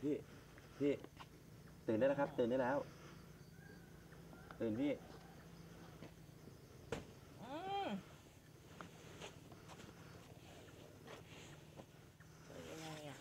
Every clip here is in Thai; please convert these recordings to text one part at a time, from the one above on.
พี่ตื่นได้แล้วครับตื่นได้แล้วตื่นพี่อืมยังไงอ่ะ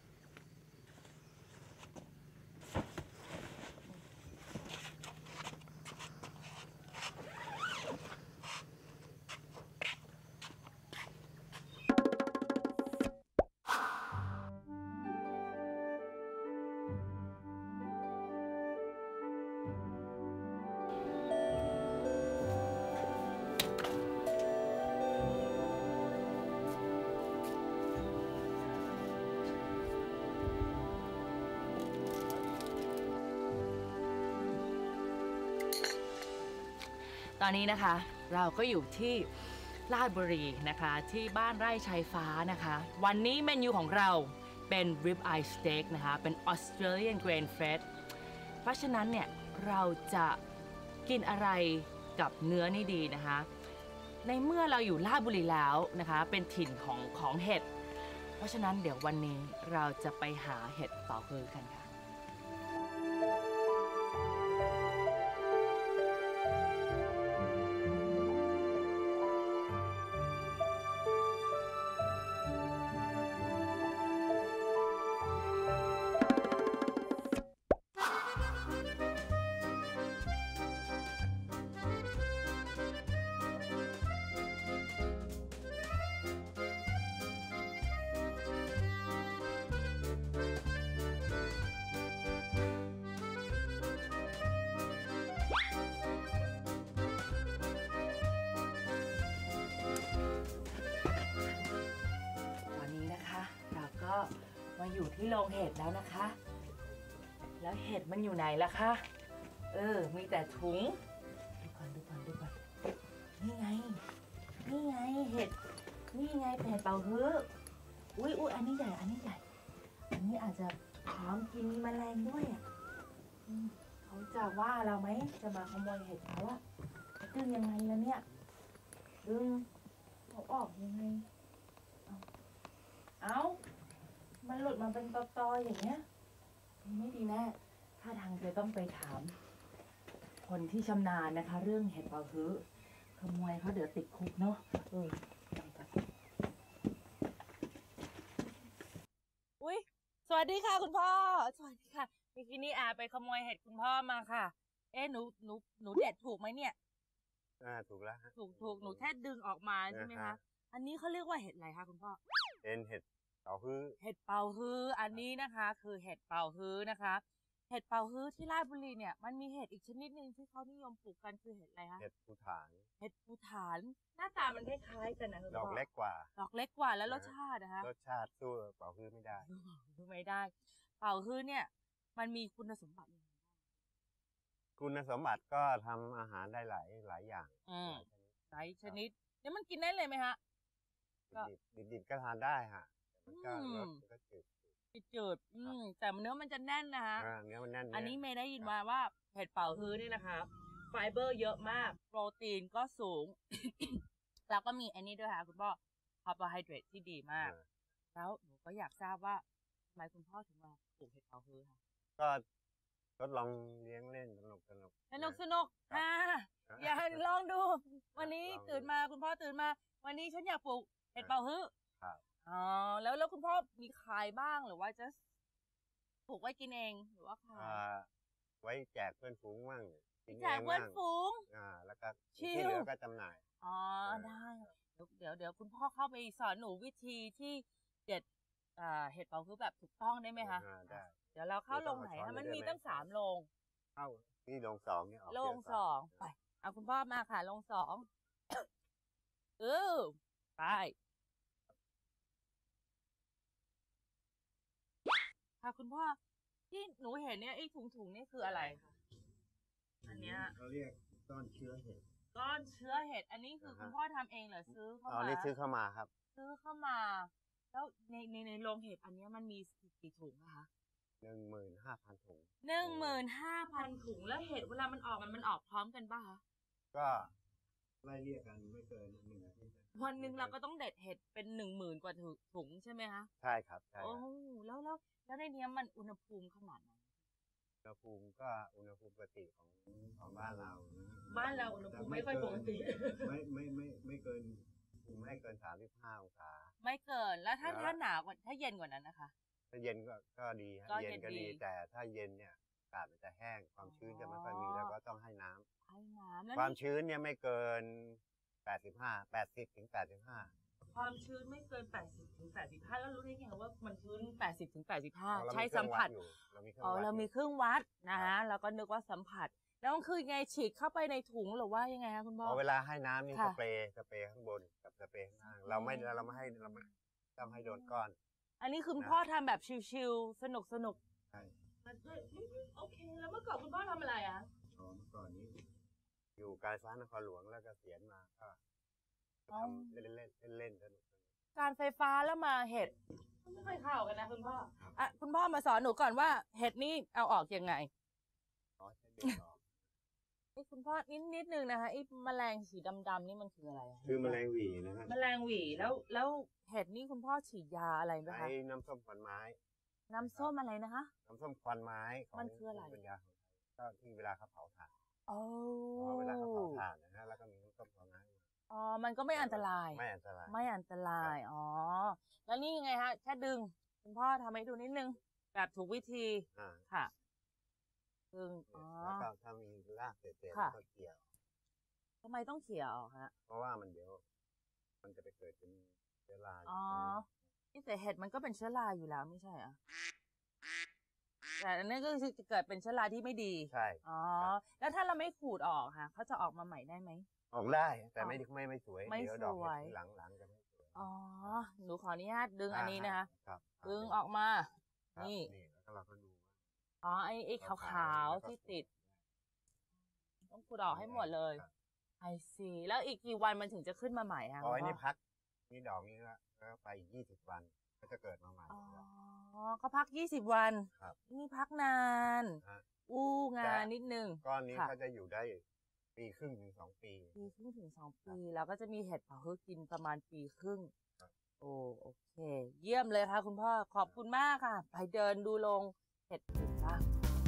ตอนนี้นะคะเราก็อยู่ที่ราชบุรีนะคะที่บ้านไร่ชายฟ้านะคะวันนี้เมนูของเราเป็น rib eye steak นะคะเป็น Australian grain fed เพราะฉะนั้นเนี่ยเราจะกินอะไรกับเนื้อนี่ดีนะคะในเมื่อเราอยู่ราชบุรีแล้วนะคะเป็นถิ่นของเห็ดเพราะฉะนั้นเดี๋ยววันนี้เราจะไปหาเห็ดเป่าฮื้อกันค่ะก็มาอยู่ที่โรงเห็ดแล้วนะคะแล้วเห็ดมันอยู่ไหนล่ะคะมีแต่ถุงดูก่อนนี่ไงเห็ดนี่ไงเห็ดเป่าฮื้ออุ้ยอันนี้ใหญ่อันนี้อาจจะพร้อมกินมีแมลงด้วยเขาจะว่าเราไหมจะมาขโมยเห็ดเขาอะดึงยังไงล่ะเนี่ยดึงเขาออกยังไงเอามันหลุดมาเป็นตอๆอย่างเงี้ยไม่ดีแน่ถ้าทางจะต้องไปถามคนที่ชำนาญนะคะเรื่องเห็ดเป่าฮื้อขโมยเขาเดี๋ยวติดคุกเนาะอุ้ยสวัสดีค่ะคุณพ่อสวัสดีค่ะเมื่อกี้นี้ไปขโมยเห็ดคุณพ่อมาค่ะหนูเด็ดถูกไหมเนี่ยถูกแล้วฮะถูกหนูแค่ดึงออกมาใช่ไหมคะอันนี้เขาเรียกว่าเห็ดอะไรคะคุณพ่อเป็นเห็ดเป่าฮื้ออันนี้นะคะคือเห็ดเป่าฮื้อนะคะเห็ดเป่าฮื้อที่ราชบุรีเนี่ยมันมีเห็ดอีกชนิดหนึ่งที่เขานิยมปลูกกันคือเห็ดอะไรคะเห็ดภูฐานหน้าตามันคล้ายๆกันนะคุณพ่อดอกเล็กกว่าแล้วรสชาตินะคะรสชาติสู้เป่าฮื้อไม่ได้เป่าฮื้อเนี่ยมันมีคุณสมบัติยังไงบ้างคุณสมบัติก็ทำอาหารได้หลายอย่างหลายชนิดเนี่ยมันกินได้เลยไหมฮะดิบก็ทานได้ฮะมันก็รสก็จืดแต่เนื้อมันจะแน่นนะคะเนื้อมันแน่นอันนี้เมย์ได้ยินมาว่าเห็ดเป่าฮื้อนี่นะคะไฟเบอร์เยอะมากโปรตีนก็สูง แล้วก็มีอันนี้ด้วยค่ะคุณพ่อคาร์โบไฮเดรตที่ดีมากแล้วหนูก็อยากทราบว่าทำไมคุณพ่อถึงมาปลูกเห็ดเป่าฮื้อคะก็ทดลองเลี้ยงเล่นสนุกอยากลองดูวันนี้ตื่นมาคุณพ่อตื่นมาวันนี้ฉันอยากปลูกเห็ดเป่าฮื้อแล้วคุณพ่อมีขายบ้างหรือว่าจะปลูกไว้กินเองหรือว่าขายไว้แจกเพื่อนฝูงมั่งแจกเพื่อนฝูงแล้วก็ที่เหลือก็จำหน่ายได้เดี๋ยวคุณพ่อเข้าไปสอนหนูวิธีที่เด็ดเห็ดเป่าฮื้อแบบถูกต้องได้ไหมคะได้เดี๋ยวเราเข้าโรงไหนคะมันมีตั้ง3 โรงเข้านี่โรง2เนี่ยโรง2ไปเอาคุณพ่อมาค่ะโรง2ไปค่ะคุณพ่อที่หนูเห็นเนี่ยไอ้ถุงนี่คืออะไรคะอันเนี้ยเขาเรียกก้อนเชื้อเห็ดอันนี้คือคุณพ่อทำเองเหรอซื้อเข้ามานี่ซื้อเข้ามาครับซื้อเข้ามาแล้วในโรงเห็ดอันนี้มันมีกี่ถุงนะคะ 15,000 ถุง 15,000 ถุงแล้วเห็ดเวลามันออกพร้อมกันป่ะคะก็ไล่เรียกกันไม่เกิน1 อาทิตย์วันหนึ่งเราก็ต้องเด็ดเห็ดเป็น10,000 กว่าถุงใช่ไหมคะใช่ครับใช่โอ้แล้วในนี้มันอุณหภูมิขนาดไหนอุณหภูมิก็อุณหภูมิปกติของบ้านเรานะบ้านเราอุณหภูมิไม่ค่อยปกติไม่เกิน35 องศาไม่เกินแล้วถ้าหนาวกว่าถ้าเย็นกว่านั้นนะคะถ้าเย็นก็ดีฮะก็เย็เย็นนก็ดีดีแต่ถ้าเย็นเนี่ยอากาศมันจะแห้งความชื้นจะไม่ค่อยมีแล้วก็ต้องให้น้ำให้น้ำแล้วความนี่ชื้นเนี่ยไม่เกิน80 ถึง 85 ความชื้นไม่เกิน80 ถึง 85แล้วรู้ได้ไงว่ามันชื้น80 ถึงเรา 85 มีใช้เครื่สัอมงวัผัดสอยู่เรามีเครื่องอ๋อวัดเรามีอยู่เครื่องวัดนะครัฮะบเราก็นึกว่าสัมผัส แล้วมันคือไงฉีดเข้าไปในถุงหรือว่ายังไงคะคุณพ่อเวลาให้น้ำนี่ค่ะสเปรย์ข้างบนกับสเปรย์ข้างล่างเราไม่ต้องให้โดนก้อนอันนี้คือคุณนะพ่อทำแบบชิลๆสนุกใช่ๆโอเคแล้วเมื่อก่อนคุณพ่อทำอะไรอ่ะเมื่อก่อนนี้ อยู่การไฟฟ้านครหลวงแล้วก็เสียณมาก็ทำเล่นสนุกการไฟฟ้าแล้วมาเห็ดมันไม่ค่อยเข้ากันนะคุณพ่อครับอ่ะคุณพ่อมาสอนหนูก่อนว่าเห็ดนี่เอาออกยังไงใช้เด็กออกไอ้คุณพ่อนิดนึงนะคะไอ้แมลงสีดำๆนี่มันคืออะไระคือแมลงหวีนะฮะแมลงหวีแล้วเห็ดนี่คุณพ่อฉีดยาอะไรไหมใช้คะน้ำส้มควันไม้น้ำส้มอะไรนะคะน้ำส้มควันไม้ของมันคืออะไรภูมิปัญญาของไทยก็ที่เวลาเขาเผาถ่านโอ้เวลาเขาเผาถ่านนะฮะแล้วก็มีน้ำส้มควันไม้มาอ๋อมันก็ไม่อันตรายไม่อันตรายไม่อันตรายอ๋อแล้วนี่ยังไงฮะแค่ดึงคุณพ่อทำให้ดูนิดนึงแบบถูกวิธีอ่าค่ะดึงอ๋อแล้วก็ถ้ามีรากเศษๆค่ะก็เกี่ยวทำไมต้องเขี่ยออกฮะเพราะว่ามันเดี๋ยว มันจะไปเกิดเป็นเชื้อราอ๋อนี่แต่เห็ดมันก็เป็นเชื้อราอยู่แล้วไม่ใช่เหรอแต่อันนี้ก็คือจะเกิดเป็นเชื้อราที่ไม่ดีใช่อ๋อ แล้วถ้าเราไม่ขูดออกค่ะเขาจะออกมาใหม่ได้ไหมออกได้แต่ไม่สวยไม่เดี๋ยวดอกสวยเห็ดหลังจะไม่สวยอ๋อหนูขออนุญาตดึงอันนี้นะคะครับดึงออกมาครับนี่แล้วก็เราก็ดูว่าอ๋อไอ้ขาวๆที่ติด ต้องขูดออกให้หมดเลยครับไอซีแล้วอีกกี่วันมันถึงจะขึ้นมาใหม่คะพอไอ้คุณพ่นี่พักนี่ดอกนี้แล้วไปอีก20 วันก็จะเกิดมาใหม่อ๋อก็พัก20 วันครับนี่พักนานฮะอู้งานนิดนึงก้อนนี้ค่ะก็จะอยู่ได้ปีครึ่งถึง2 ปีปีครึ่งถึง2 ปีแล้วก็จะมีเห็ดเผาฮื้อกินประมาณปีครึ่งครับโอเค เยี่ยมเลยค่ะคุณพ่อขอบคุณมากค่ะ ไปเดินดูโรงเห็ดอื่นบ้าง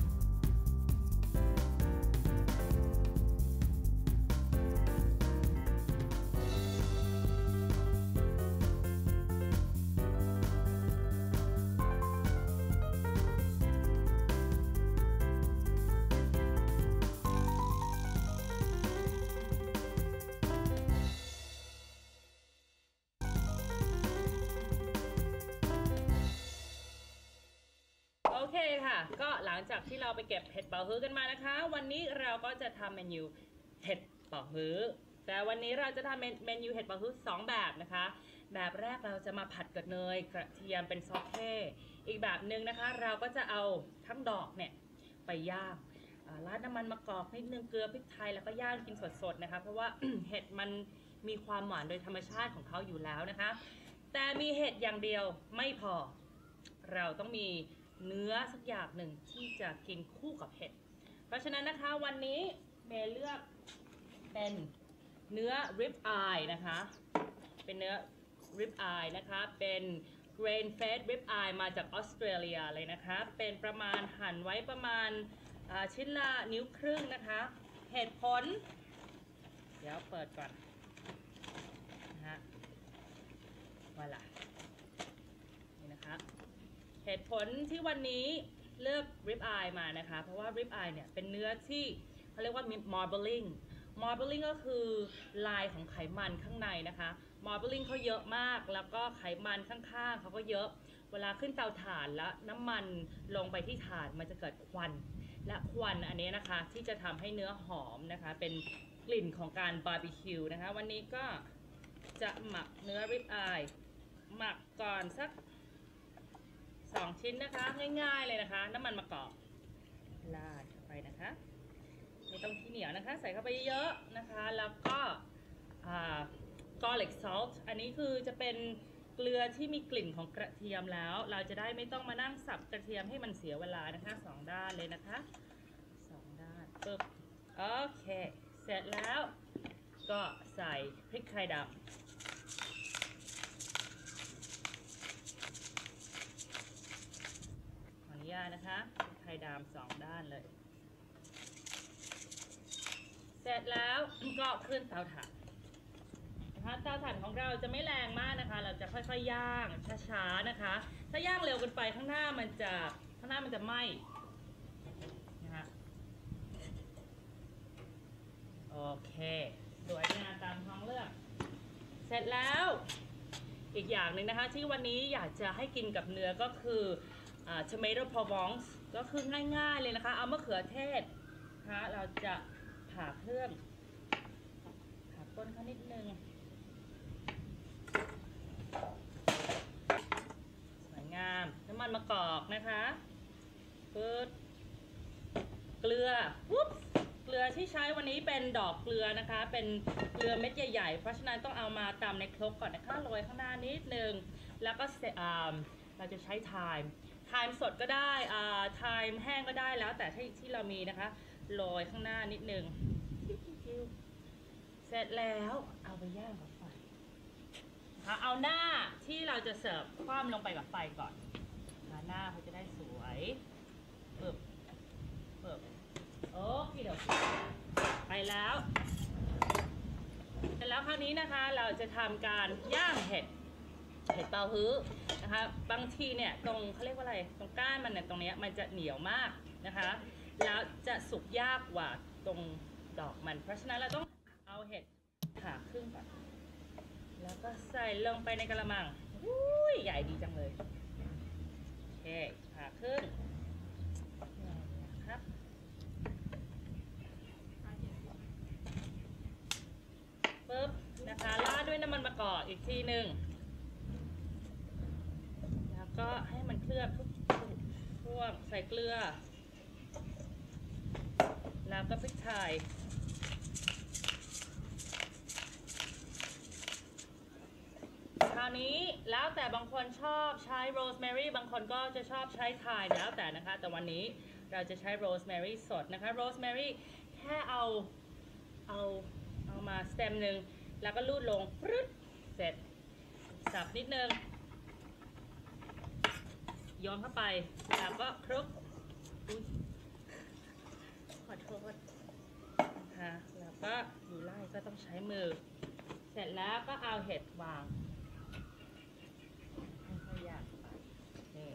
โอเคค่ะ ก็หลังจากที่เราไปเก็บเห็ดเป่าฮื้อกันมานะคะ วันนี้เราก็จะทำเมนูเห็ดเป่าฮื้อแต่วันนี้เราจะทำเมนูเห็ดเป่าฮื้อ2 แบบนะคะ แบบแรกเราจะมาผัดกับเนยกระเทียมเป็นซอสเท่อีกแบบหนึ่งนะคะ เราก็จะเอาทั้งดอกเนี่ยไปย่างราดน้ำมันมะกอกนิดนึงเกลือพริกไทยแล้วก็ย่างกินสดๆนะคะเพราะว่า เห็ดมันมีความหวานโดยธรรมชาติของเขาอยู่แล้วนะคะ แต่มีเห็ดอย่างเดียวไม่พอ เราต้องมีเนื้อสักอย่างหนึ่งที่จะกินคู่กับเห็ด เพราะฉะนั้นนะคะวันนี้เมย์เลือกเป็นเนื้อ rib eye นะคะ เป็นเนื้อ rib eye นะคะ เป็น grain fed rib eye มาจากออสเตรเลียเลยนะคะ เป็นประมาณหั่นไว้ประมาณชิ้นละ1.5 นิ้วนะคะ เหตุผล เดี๋ยวเปิดก่อนนะฮะว่าล่ะนี่นะคะ เหตุผลที่วันนี้เลือก rib eye มานะคะ เพราะว่า rib eye เนี่ยเป็นเนื้อที่เขาเรียกว่า marbling marbling ก็คือลายของไขมันข้างในนะคะ marbling เขาเยอะมากแล้วก็ไขมันข้างๆเขาก็เยอะเวลาขึ้นเตาถ่านแล้วน้ำมันลงไปที่ถ่านมันจะเกิดควันและควันอันนี้นะคะที่จะทำให้เนื้อหอมนะคะเป็นกลิ่นของการบาร์บีคิวนะคะวันนี้ก็จะหมักเนื้อ rib eye หมักก่อนสัก2 ชิ้นนะคะง่ายๆเลยนะคะน้ำมันมะกอกราดเข้าไปนะคะไม่ต้องขี้เหนียวนะคะใส่เข้าไปเยอะๆนะคะแล้วก็garlic salt อันนี้คือจะเป็นเกลือที่มีกลิ่นของกระเทียมแล้วเราจะได้ไม่ต้องมานั่งสับกระเทียมให้มันเสียเวลานะคะ2 ด้านเลยนะคะ2 ด้านปึ๊บโอเคเสร็จแล้วก็ใส่พริกไทยดำขออนุญาตนะคะพริกไทยดำ2 ด้านเลยเสร็จแล้วก็ขึ้นเตาถ่านนะคะเตาถ่านของเราจะไม่แรงมากนะคะเราจะค่อยๆย่างช้าๆนะคะถ้าย่างเร็วเกินไปข้างหน้ามันจะไหม้นะคะโอเคสวยงามตามท้องเรื่องเสร็จแล้วอีกอย่างหนึ่งนะคะที่วันนี้อยากจะให้กินกับเนื้อก็คือtomato provence ก็คือง่ายๆเลยนะคะเอามะเขือเทศนะคะเราจะผ่าเครื่องผ่าต้นเขานิดนึงสวยงามน้ำมันมะกอกนะคะปึ๊ดเกลือปุ๊บเกลือที่ใช้วันนี้เป็นดอกเกลือนะคะเป็นเกลือเม็ดใหญ่ๆเพราะฉะนั้นต้องเอามาตำในครกก่อนนะคะโรยข้างหน้านิดนึงแล้วก็เราจะใช้ไทม์สดก็ได้ไทม์แห้งก็ได้แล้วแต่ที่เรามีนะคะโรยข้างหน้านิดนึงเสร็จแล้วเอาไปย่างกับไฟเอาหน้าที่เราจะเสิร์ฟคว่ำลงไปกับไฟก่อนหน้าเขาจะได้สวยเปิบโอเคเดี๋ยวไปแล้วเสร็จแล้วคราวนี้นะคะเราจะทำการย่างเห็ดเป่าฮื้อนะคะบางทีเนี่ยตรงเขาเรียกว่าอะไรตรงก้านมันเนี่ยตรงนี้มันจะเหนียวมากนะคะแล้วจะสุกยากกว่าตรงดอกมันเพราะฉะนั้นเราต้องเอาเห็ดผ่าครึ่งก่อนแล้วก็ใส่ลงไปในกระมังอุ้ยใหญ่ดีจังเลยโอเคผ่าครึ่งนะครับปึ๊บนะคะราดด้วยน้ำมันมะกอกอีกทีหนึ่งแล้วก็ให้มันเคลือบทุกช่วงใส่เกลือแล้วก็พริกไทยคราวนี้แล้วแต่บางคนชอบใช้โรสแมรี่บางคนก็จะชอบใช้ไทม์แล้วแต่นะคะแต่วันนี้เราจะใช้โรสแมรี่สดนะคะโรสแมรี่แค่เอามาสเต็มหนึ่งแล้วก็ลูดลงปึ๊ดเสร็จสับนิดนึงโยนเข้าไปแล้วก็คลุกขอโทษนะคะแล้วก็ดูไล่ก็ต้องใช้มือเสร็จแล้วก็เอาเห็ดวางค่อยๆย่างไปนี่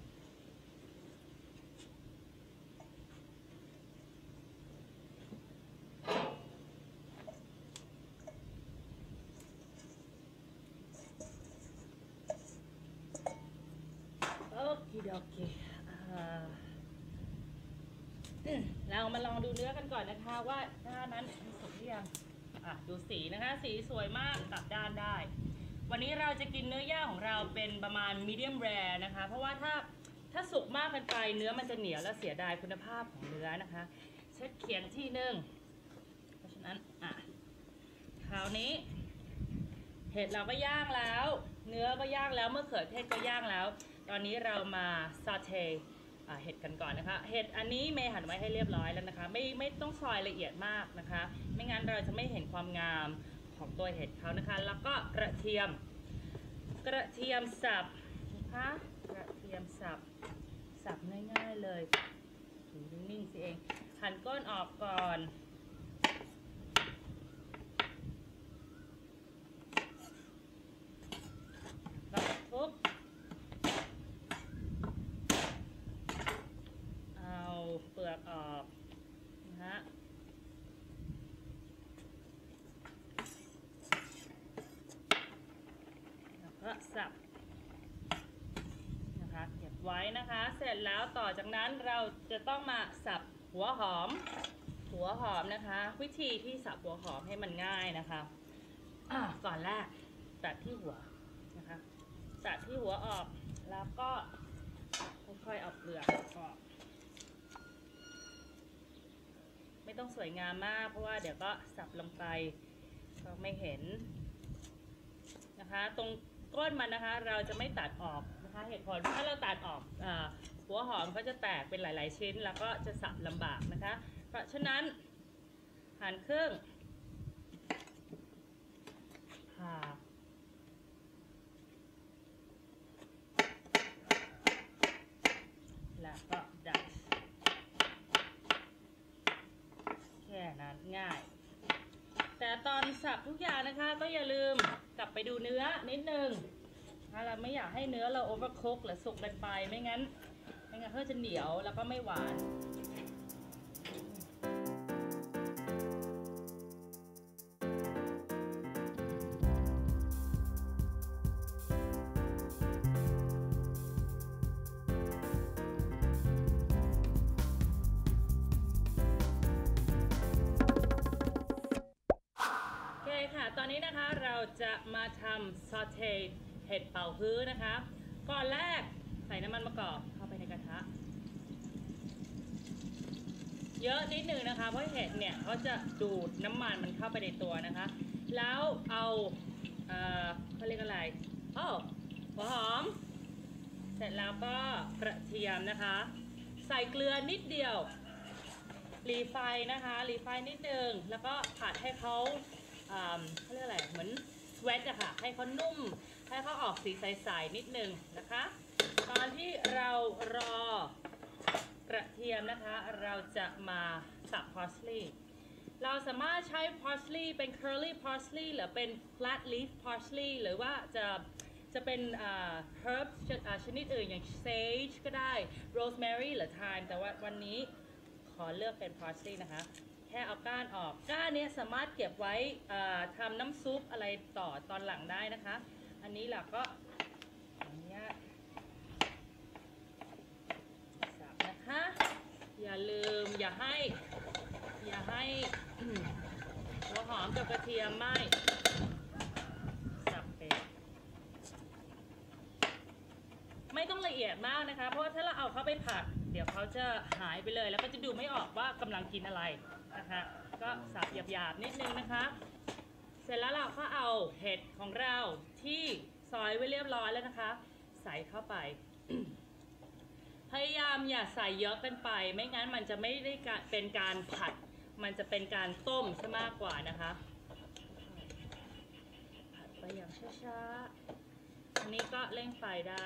โอเคเรามาลองดูเนื้อกันก่อนนะคะว่าด้านนั้นสุกหรือยังดูสีนะคะสีสวยมากกลับด้านได้วันนี้เราจะกินเนื้อย่างของเราเป็นประมาณมีเดียมแรร์นะคะเพราะว่าถ้าสุกมากเกินไปเนื้อมันจะเหนียวและเสียดายคุณภาพของเนื้อนะคะเช็ดเขียงที่นึงเพราะฉะนั้นคราวนี้เห็ดเราก็ย่างแล้วเนื้อก็ย่างแล้วมะเขือเทศก็ย่างแล้วตอนนี้เรามาซาเทเห็ดกันก่อนนะคะเห็ดอันนี้เมย์หั่นไว้ให้เรียบร้อยแล้วนะคะไม่ต้องซอยละเอียดมากนะคะไม่งั้นเราจะไม่เห็นความงามของตัวเห็ดเขานะคะแล้วก็กระเทียมสับนะคะกระเทียมสับง่ายๆเลยอยู่นิ่งๆสิเองหั่นก้นออกก่อนแล้วทุบเอาเปลือกออกนะฮะแล้วก็สับนะคะเก็บไว้นะคะเสร็จแล้วต่อจากนั้นเราจะต้องมาสับหัวหอมนะคะวิธีที่สับหัวหอมให้มันง่ายนะคะก่อนแรกตัดที่หัวนะคะตัดที่หัวออกแล้วก็ค่อยๆเอาเปลือกออกไม่ต้องสวยงามมากเพราะว่าเดี๋ยวก็สับลงไปก็ไม่เห็นนะคะตรงก้นมันนะคะเราจะไม่ตัดออกนะคะเหตุผลถ้าเราตัดออกหัวหอมก็จะแตกเป็นหลายๆชิ้นแล้วก็จะสับลำบากนะคะเพราะฉะนั้นหั่นครึ่งผ่าแล้วก็ดัดแค่นั้นง่ายแต่ตอนสับทุกอย่างนะคะก็อย่าลืมกลับไปดูเนื้อนิดนึงถ้าเราไม่อยากให้เนื้อเราโอเวอร์คุกหรือสุกเกินไปไม่งั้นเขาจะเหนียวแล้วก็ไม่หวานค่ะตอนนี้นะคะเราจะมาทำซอเทเห็ดเป่าฮื้อนะคะก่อนแรกใส่น้ำมันมะกอกเข้าไปในกระทะเยอะนิดนึงนะคะเพราะเห็ดเนี่ยเขาจะดูดน้ำมันมันเข้าไปในตัวนะคะแล้วเอาเขาเรียกอะไรหัวหอมเสร็จแล้วก็กระเทียมนะคะใส่เกลือนิดเดียวรีไฟนะคะรีไฟนิดนึงแล้วก็ผัดให้เขาเรียกอะไรเหมือนสเวตอะค่ะให้เขานุ่มให้เขาออกสีใสๆนิดนึงนะคะตอนที่เรารอกระเทียมนะคะเราจะมาสับ parsley เราสามารถใช้ parsley เป็น curly parsley หรือเป็น flat leaf parsley หรือว่าจะเป็นherb ชนิดอื่นอย่าง sage ก็ได้ rosemary หรือ thyme แต่ว่าวันนี้ขอเลือกเป็น parsley นะคะแค่เอาก้านออกก้านนี้สามารถเก็บไว้ทำน้ำซุปอะไรต่อตอนหลังได้นะคะอันนี้เราก็อย่างเงี้ยสับนะคะอย่าลืมอย่าให้หัวหอมกับกระเทียมไหม้สับเป็นไม่ต้องละเอียดมากนะคะเพราะว่าถ้าเราเอาเข้าไปผัดเดี๋ยวเขาจะหายไปเลยแล้วก็จะดูไม่ออกว่ากำลังกินอะไรนะคะก็สับหยาบๆนิดนึงนะคะเสร็จแล้วเราก็เอาเห็ดของเราที่ซอยไว้เรียบร้อยแล้วนะคะใส่เข้าไป พยายามอย่าใส่เยอะเกินไปไม่งั้นมันจะไม่ได้เป็นการผัดมันจะเป็นการต้มซะมากกว่านะคะผัดไปอย่างช้าๆอันนี้ก็เร่งไฟได้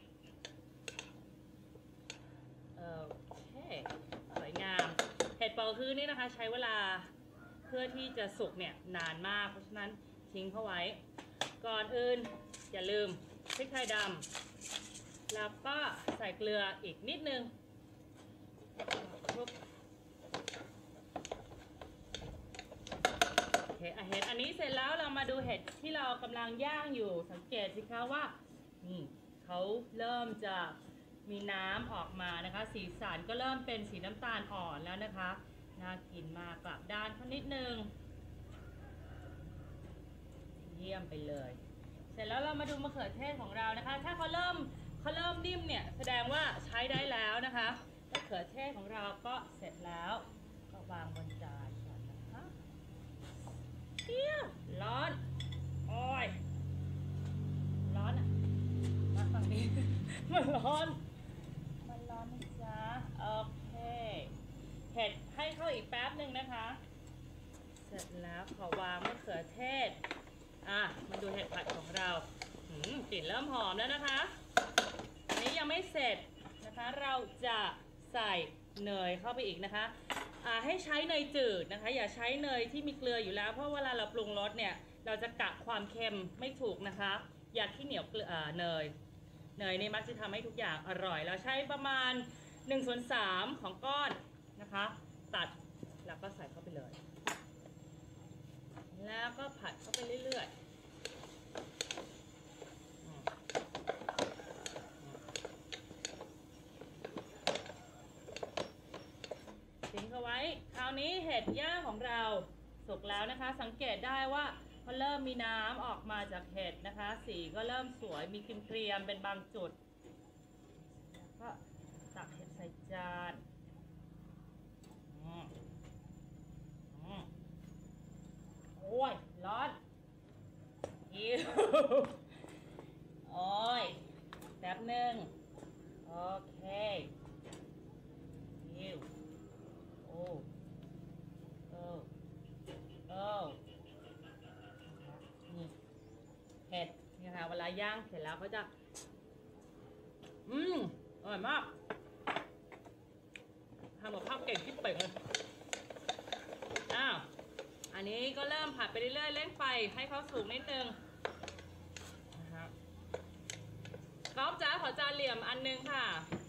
โอเคสวยงามเห็ดเป่าฮื้อนี่นะคะใช้เวลาเพื่อที่จะสุกเนี่ยนานมากเพราะฉะนั้นทิ้งเขาไว้ก่อนอื่นอย่าลืมพริกไทยดำแล้วก็ใส่เกลืออีกนิดนึงโอเคเห็ดอันนี้เสร็จแล้วเรามาดูเห็ดที่เรากำลังย่างอยู่สังเกตสิคะว่านี่เขาเริ่มจะมีน้ำออกมานะคะสีสันก็เริ่มเป็นสีน้ำตาลอ่อนแล้วนะคะน่ากินมากกลับด้านเขานิดนึงเยี่ยมไปเลยเสร็จแล้วเรามาดูมะเขือเทศของเรานะคะถ้าเขาเริ่มนิ่มเนี่ยแสดงว่าใช้ได้แล้วนะคะมะเขือเทศของเราก็เสร็จแล้วก็วางบนจานก่อนนะคะเที่ยวร้อนโอ้ยร้อนอ่ะมาฝั่งนี้ มันร้อนนะจ๊ะโอเคเห็ดให้เข้าอีกแป๊บหนึ่งนะคะเสร็จแล้วขอวางมะเขือเทศมาดูเห็ดผัดของเรากลิ่นเริ่มหอมแล้วนะคะอันนี้ยังไม่เสร็จนะคะเราจะใส่เนยเข้าไปอีกนะคะให้ใช้เนยจืดนะคะอย่าใช้เนยที่มีเกลืออยู่แล้วเพราะเวลาเราปรุงรสเนี่ยเราจะกะความเค็มไม่ถูกนะคะอย่าที่เหนียวเกลือเนยนี่มักจะทำให้ทุกอย่างอร่อยเราใช้ประมาณ1/3ของก้อนนะคะตัดแล้วก็ใส่เข้าไปเลยแล้วก็ผัดเข้าไปเรื่อยๆทิ้งเอาไว้คราวนี้เห็ดย่างของเราสุกแล้วนะคะสังเกตได้ว่าพอเริ่มมีน้ำออกมาจากเห็ดนะคะสีก็เริ่มสวยมีเกรียมๆเป็นบางจุดก็ตักเห็ดใส่จานโอ้ยร้อนอิวโอ้ยแป๊บหนึ่งโอเคอิวโอ้นี่แล้วเขาจะอร่อยมากทำกับข้าวเก่งที่เป่งเลยอันนี้ก็เริ่มผัดไปเรื่อยๆเร่งไฟให้เขาสุกนิดนึงนะครับก๊อฟจ๋าขอจานเหลี่ยมอันนึงค่ะ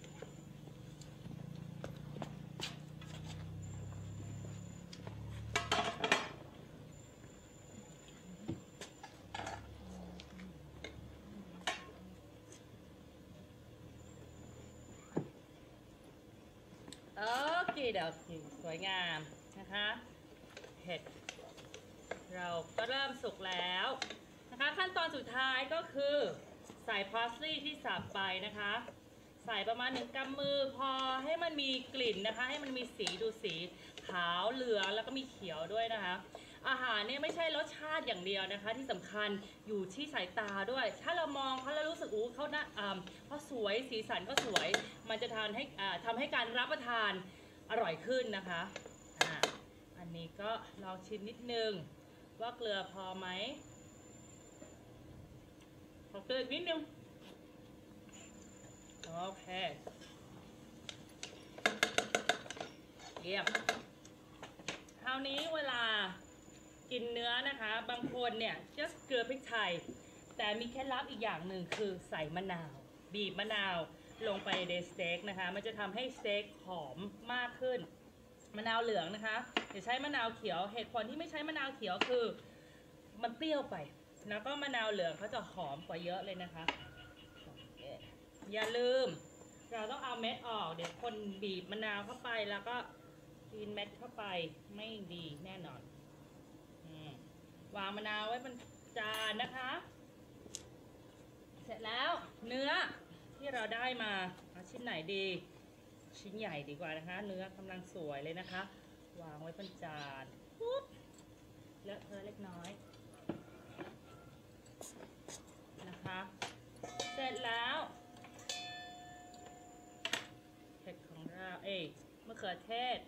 โอเคเดี๋ยวสวยงามนะคะเห็ดเราก็เริ่มสุกแล้วนะคะขั้นตอนสุดท้ายก็คือใส่พาสลีย์ที่สับไปนะคะใส่ประมาณ1 กำมือพอให้มันมีกลิ่นนะคะให้มันมีสีดูสีขาวเหลืองแล้วก็มีเขียวด้วยนะคะอาหารเนี่ยไม่ใช่รสชาติอย่างเดียวนะคะที่สำคัญอยู่ที่สายตาด้วยถ้าเรามองเขาแล้วรู้สึกเขาหน้าเขาสวยสีสันก็สวยมันจะทำให้การรับประทานอร่อยขึ้นนะคะอันนี้ก็ลองชิมนิดนึงว่าเกลือพอไหมขอเกลืออีกนิดนึงโอเคเยี่ยมคราวนี้เวลากินเนื้อนะคะบางคนเนี่ยจะเกลือพริกไทยแต่มีเคล็ดลับอีกอย่างหนึ่งคือใส่มะนาวบีบมะนาวลงไปในสเต็กนะคะมันจะทำให้สเต็กหอมมากขึ้นมะนาวเหลืองนะคะอย่าใช้มะนาวเขียวเหตุผลที่ไม่ใช้มะนาวเขียวคือมันเปรี้ยวไปแล้วก็มะนาวเหลืองเขาจะหอมกว่าเยอะเลยนะคะอย่าลืมเราต้องเอาเม็ดออกเดี๋ยวคนบีบมะนาวเข้าไปแล้วก็กินเม็ดเข้าไปไม่ดีแน่นอนวางมะนาวไว้บนจานนะคะเสร็จแล้วเนื้อที่เราได้มาเอาชิ้นไหนดีชิ้นใหญ่ดีกว่านะคะเนื้อกำลังสวยเลยนะคะวางไว้บนจานปุ๊บเลอะเทอะเล็กน้อยนะคะเสร็จแล้วเห็ดของเรามะเขือเทศ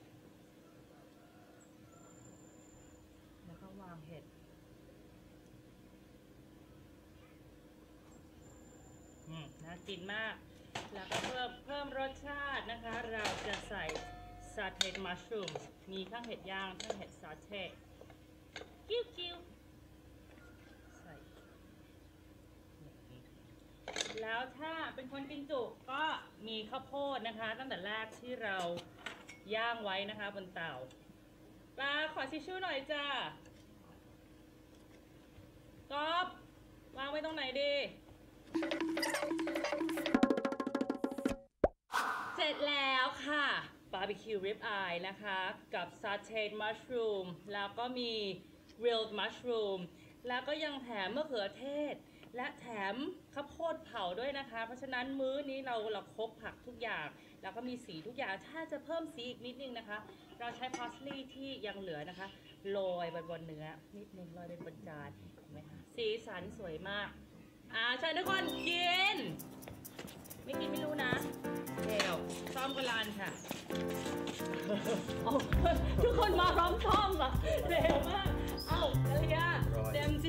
แล้วก็วางเห็ดน่ากินมากแล้วก็เพิ่มรสชาตินะคะเราจะใส่ซาเทมัชรูมมีทั้งเห็ดย่างทั้งเห็ดซาเทกิ้วใส่แล้วถ้าเป็นคนกินจุก็มีข้าวโพดนะคะตั้งแต่แรกที่เราย่างไว้นะคะบนเตาปลาขอทิชชู่หน่อยจ้าก๊อฟวางไว้ตรงไหนดีเสร็จแล้วค่ะบาร์บีคิวริบอายนะคะกับซาเทดมัชรูมแล้วก็มีริลด์มัชรูมแล้วก็ยังแถมมะเขือเทศและแถมข้าวโพดเผาด้วยนะคะเพราะฉะนั้นมื้อนี้เราครบผักทุกอย่างแล้วก็มีสีทุกอย่างถ้าจะเพิ่มสีอีกนิดนึงนะคะเราใช้พาสลีย์ที่ยังเหลือนะคะโรยบนเนื้อนิดนึงโรยบนจานเห็นไหมคะสีสันสวยมากเชิญทุกคนกินไม่กินไม่รู้นะเดี๋ยวซ้อมกันลานค่ะ ทุกคนมาพร้อมซ้อมเหรอเร็วมากกะเลียเต็ม